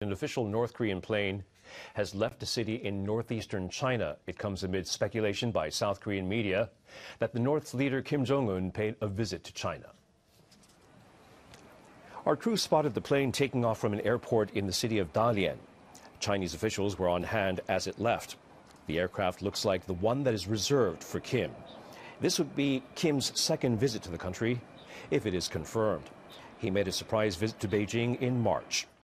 An official North Korean plane has left a city in northeastern China. It comes amid speculation by South Korean media that the North's leader Kim Jong-un paid a visit to China. Our crew spotted the plane taking off from an airport in the city of Dalian. Chinese officials were on hand as it left. The aircraft looks like the one that is reserved for Kim. This would be Kim's second visit to the country, if it is confirmed. He made a surprise visit to Beijing in March.